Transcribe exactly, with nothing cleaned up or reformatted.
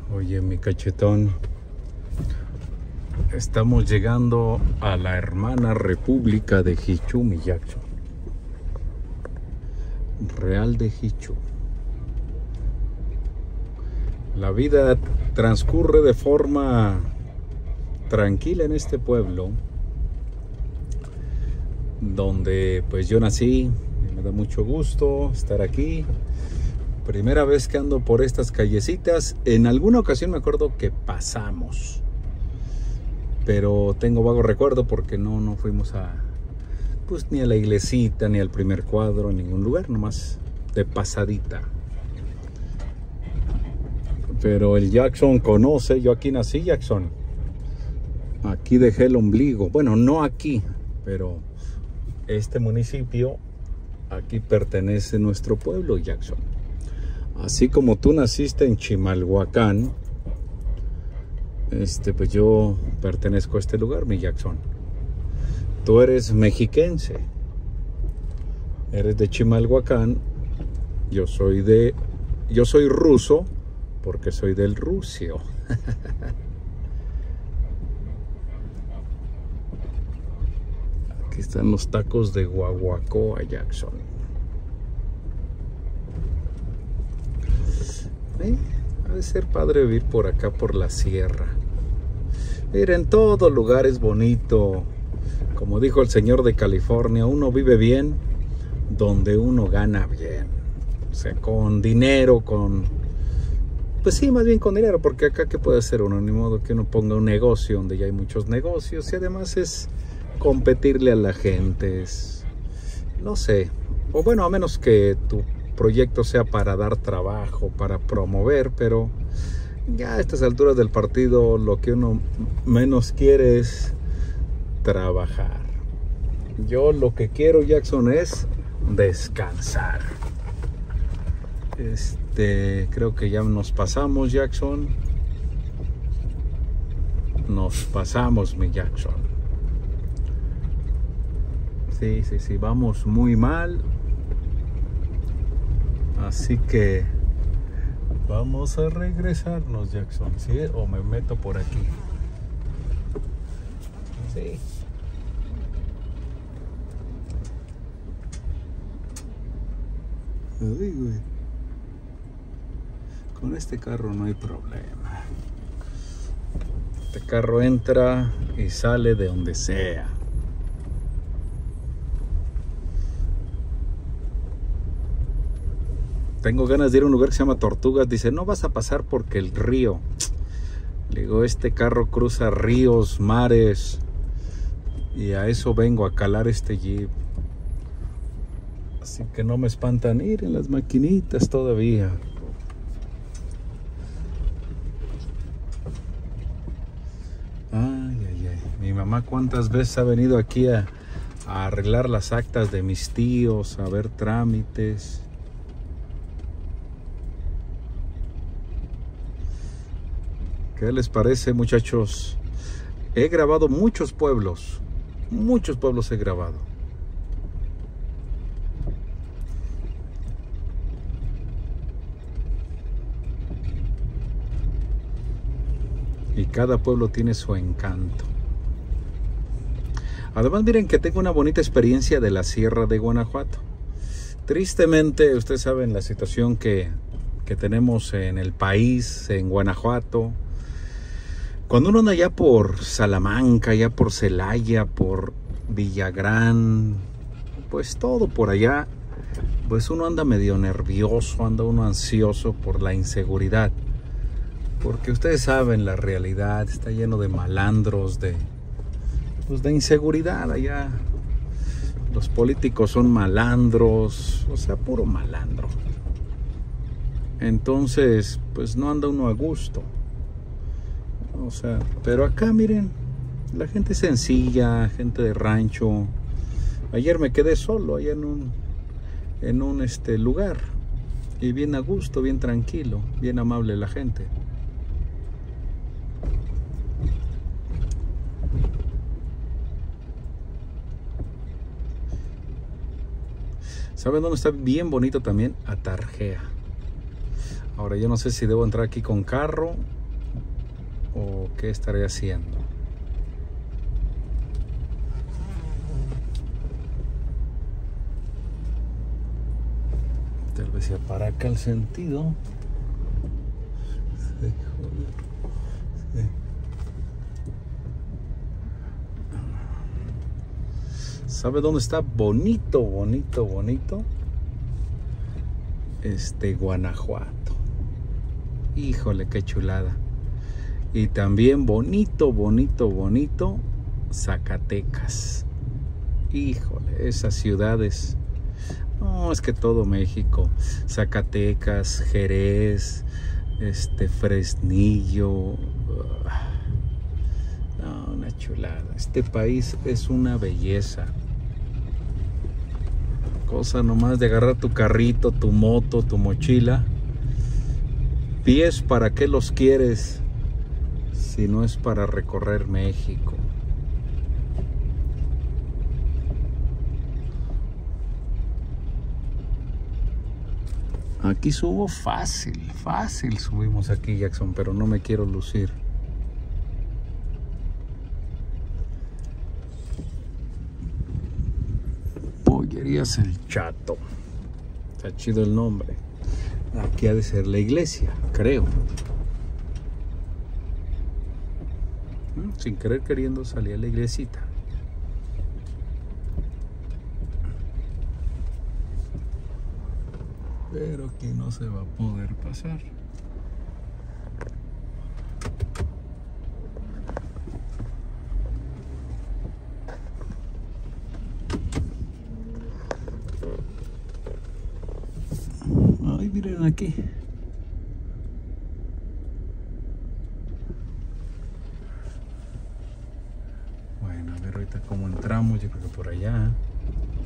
Oye, mi cachetón, estamos llegando a la hermana República de Hichu, mi Jackson. Real de Hichu. La vida transcurre de forma tranquila en este pueblo, donde pues yo nací. Me da mucho gusto estar aquí. Primera vez que ando por estas callecitas. En alguna ocasión me acuerdo que pasamos, pero tengo vago recuerdo porque no, no fuimos a, pues ni a la iglesita, ni al primer cuadro, en ningún lugar, nomás de pasadita. Pero el Jackson conoce, yo aquí nací, Jackson. Aquí dejé el ombligo. Bueno, no aquí, pero este municipio, aquí pertenece nuestro pueblo, Jackson. Así como tú naciste en Chimalhuacán, este, pues yo pertenezco a este lugar, mi Jackson. Tú eres mexiquense, eres de Chimalhuacán. Yo soy de, yo soy ruso porque soy del Rusio. Aquí están los tacos de Guaguacoa, Jackson. ¿Eh? Ha de ser padre vivir por acá, por la sierra. Mira, en todo lugar es bonito. Como dijo el señor de California, uno vive bien donde uno gana bien. O sea, con dinero, con... Pues sí, más bien con dinero, porque acá ¿qué puede hacer uno? Ni modo que uno ponga un negocio donde ya hay muchos negocios. Y además es competirle a la gente. Es... No sé. O bueno, a menos que tu proyecto sea para dar trabajo, para promover, pero ya a estas alturas del partido lo que uno menos quiere es trabajar. Yo lo que quiero, Jackson, es descansar. Este, creo que ya nos pasamos, Jackson. Nos pasamos, mi Jackson. Sí, sí, sí, vamos muy mal. Así que vamos a regresarnos, Jackson, ¿sí? O me meto por aquí. Sí. Uy, güey. Con este carro no hay problema. Este carro entra y sale de donde sea. Tengo ganas de ir a un lugar que se llama Tortugas. Dice, no vas a pasar porque el río. Le digo, este carro cruza ríos, mares. Y a eso vengo, a calar este Jeep. Así que no me espantan ir en las maquinitas todavía. Ay, ay, ay. Mi mamá cuántas veces ha venido aquí a, a arreglar las actas de mis tíos, a ver trámites. ¿Qué les parece, muchachos? He grabado muchos pueblos. Muchos pueblos he grabado. Y cada pueblo tiene su encanto. Además, miren que tengo una bonita experiencia de la Sierra de Guanajuato. Tristemente, ustedes saben la situación que, que tenemos en el país, en Guanajuato. Cuando uno anda allá por Salamanca, allá por Celaya, por Villagrán, pues todo por allá, pues uno anda medio nervioso, anda uno ansioso por la inseguridad. Porque ustedes saben la realidad, está lleno de malandros, de, pues de inseguridad allá. Los políticos son malandros, o sea, puro malandro. Entonces, pues no anda uno a gusto. O sea, pero acá miren, la gente sencilla, gente de rancho. Ayer me quedé solo allá en un, en un este, lugar. Y bien a gusto, bien tranquilo, bien amable la gente. ¿Saben dónde está bien bonito también? Atarjea. Ahora yo no sé si debo entrar aquí con carro o qué estaré haciendo. Tal vez sea para acá el sentido. Sí, joder. Sí. ¿Sabe dónde está bonito, bonito, bonito? Este, Guanajuato. Híjole, qué chulada. Y también bonito, bonito, bonito, Zacatecas. Híjole, esas ciudades. No, es que todo México. Zacatecas, Jerez, este, Fresnillo. No, una chulada. Este país es una belleza. Cosa nomás de agarrar tu carrito, tu moto, tu mochila. Pies, ¿para qué los quieres si no es para recorrer México? Aquí subo fácil, fácil subimos aquí, Jackson, pero no me quiero lucir. Pollerías El Chato. Está chido el nombre. Aquí ha de ser la iglesia, creo. Sin querer queriendo salí a la iglesita. Pero aquí no se va a poder pasar. Ay, miren aquí. Bueno, a ver ahorita cómo entramos. Yo creo que por allá.